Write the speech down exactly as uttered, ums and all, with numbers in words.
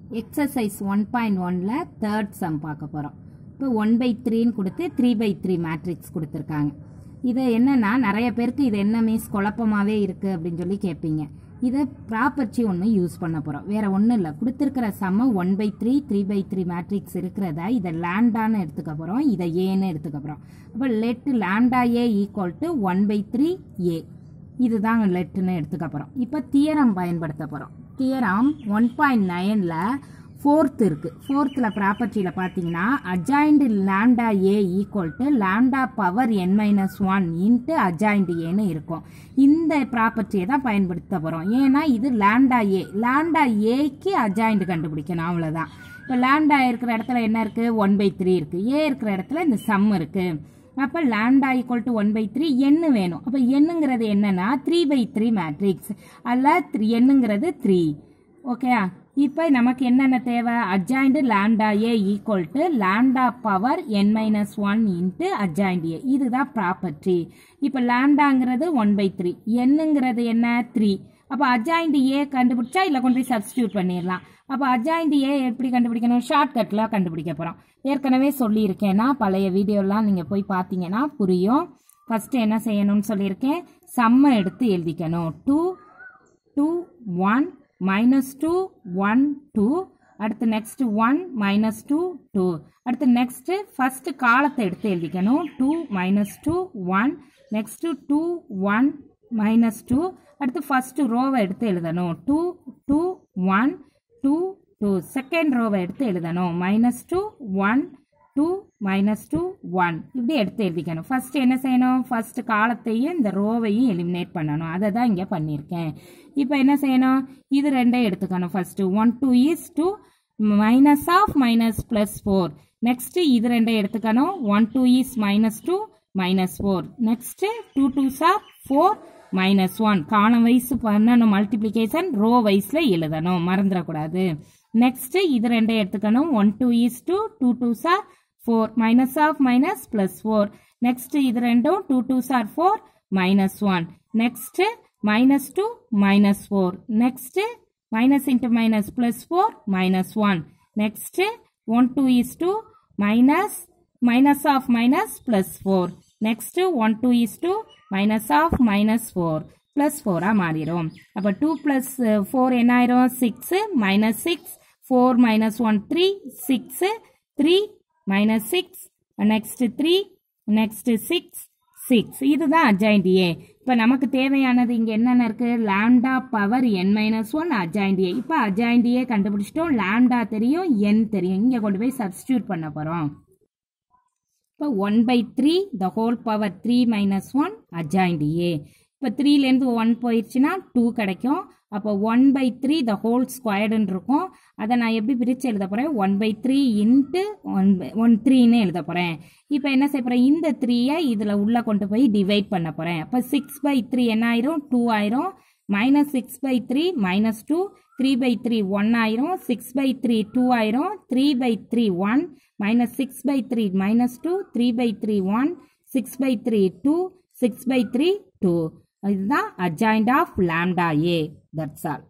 Exercise one point one ல third sum பார்க்க போறோம். இப்போ one by three ன்னு கொடுத்து three by three matrix கொடுத்திருக்காங்க. இது என்னன்னா நிறைய பேருக்கு இது என்ன மீன்ஸ் குழப்பமாவே இருக்கு அப்படின்னு சொல்லி கேட்பீங்க. இதை ப்ராப்பர்ட்டி ஒன்று யூஸ் பண்ண போறோம். வேற ஒன்றும் இல்லை, கொடுத்திருக்கிற சம்ம one by three three by three matrix இருக்கிறத இதை லேண்டான்னு எடுத்துக்க போறோம், இதை ஏன்னு எடுத்துக்க போறோம். அப்போ let lambda A equal to one by three A, இதுதான் லெட்டுன்னு எடுத்துக்க போறோம். இப்போ தியரம் பயன்படுத்த போறோம். தியரம் ஒன் பாயிண்ட் நைன்ல ஃபோர்த் இருக்கு. ஃபோர்த்தில் ப்ராப்பர்ட்டியில் பார்த்தீங்கன்னா adjoint lambda A equal to lambda power N minus one into adjoint ஏன்னு இருக்கும். இந்த ப்ராப்பர்ட்டியை தான் பயன்படுத்த போகிறோம். ஏன்னா இது லேண்டா ஏ, லேண்டா ஏக்கு அஜாயிண்ட் கண்டுபிடிக்கணும், அவ்வளோதான். இப்போ லேண்டா இருக்கிற இடத்துல என்ன இருக்குது, ஒன் பை த்ரீ இருக்குது. ஏ இருக்கிற இடத்துல இந்த சம் இருக்குது. அப்போ lambda equal to one by three எண்ணு வேணும். அப்போ எண்ணுங்கிறது என்னன்னா த்ரீ பை த்ரீ மேட்ரிக்ஸ் அல்ல, த்ரீ எண்ணுங்கிறது த்ரீ. ஓகேயா? இப்போ நமக்கு என்னென்ன தேவை, adjoint lambda A equal to lambda power N minus one into adjoint A, இதுதான் ப்ராப்பர்ட்டி. இப்போ லேண்டாங்கிறது ஒன் பை த்ரீ, எண்ணுங்கிறது என்ன த்ரீ. அப்போ அட்ஜாயிண்ட் ஏ கண்டுபிடிச்சா இல்லை கொண்டு போய் சப்ஸ்டியூட் பண்ணிடலாம். அப்போ அட்ஜாயிண்ட் ஏ எப்படி கண்டுபிடிக்கணும், ஷார்ட்கட்டில் கண்டுபிடிக்க போகிறோம். ஏற்கனவே சொல்லியிருக்கேன்னா பழைய வீடியோலாம் நீங்கள் போய் பார்த்தீங்கன்னா புரியும். ஃபஸ்ட்டு என்ன செய்யணும்னு சொல்லியிருக்கேன், சம்மை எடுத்து எழுதிக்கணும். Two two one minus two one two, அடுத்து next one minus two two, அடுத்து நெக்ஸ்ட் ஃபர்ஸ்ட் காலத்தை எடுத்து எழுதிக்கணும். Two minus two one, next two one minus two, அடுத்து ஃபர்ஸ்ட் ரோவை எடுத்து எழுதணும். Two two one two two, second ரோவை எடுத்து எழுதணும். Minus two one two minus two one, இப்படி எடுத்து எழுதிக்கணும். ஃபர்ஸ்ட் என்ன செய்யணும், ஃபர்ஸ்ட் காலத்தையும் இந்த ரோவையும் எலிமினேட் பண்ணணும். அதை தான் இங்கே பண்ணியிருக்கேன். இப்போ என்ன செய்யணும், இது ரெண்டே எடுத்துக்கணும். First one two is two, minus of minus plus four. Next இது ரெண்டே எடுத்துக்கணும். One two is minus two minus four. Next two two are four minus one. Column wise பண்ணணும், மல்டிப்ளிகேஷன் ரோ வைஸ்ல எழுதணும், மறந்துடக்கூடாது. நெக்ஸ்ட் இது ரெண்டே எடுத்துக்கணும். One two is two, two two are four, minus of minus plus four. Next இது ரெண்டும் two two are four minus one. Next minus two minus four. Next minus into minus plus four minus one. Next one two is two minus minus of minus plus four. Next one two is two minus of minus four plus ஃபோரா மாறிடும். அப்போ two plus four என்ன ஆயிரும், six minus six, four minus one three, six three minus six, next three, next six six. இதுதான் adjoint A. இப்போ நமக்கு தேவையானது இங்கே என்னென்ன இருக்கு, lambda power N minus one adjoint A. இப்போ அட்ஜாயிண்ட் ஏ கண்டுபிடிச்சிட்டோம், லேண்டா தெரியும், என் தெரியும். இங்கே கொண்டு போய் சப்ஸ்டியூட் பண்ண போகிறோம். இப்போ one by three the whole power three minus one adjoint A. இப்போ த்ரீலேருந்து ஒன் போயிடுச்சுன்னா டூ கிடைக்கும். அப்போ one by three the whole ஸ்கொயர்டுன்னு இருக்கும். அதை நான் எப்படி பிரித்து எழுத போகிறேன், one by three into one by one த்ரீன்னு எழுத போகிறேன். இப்போ என்ன செய்ய போகிறேன், இந்த த்ரீயை இதில் உள்ளே கொண்டு போய் டிவைட் பண்ண போகிறேன். அப்போ சிக்ஸ் பை த்ரீ என்ன ஆயிரும், டூ ஆயிரும். Minus six by three minus two, three by three one ஆயிரும். சிக்ஸ் பை த்ரீ டூ ஆயிரும். Three by three one, minus six by three minus two, three by three one, six by three two, six by three two. இதுதான் adjoint of lambda A. That's all.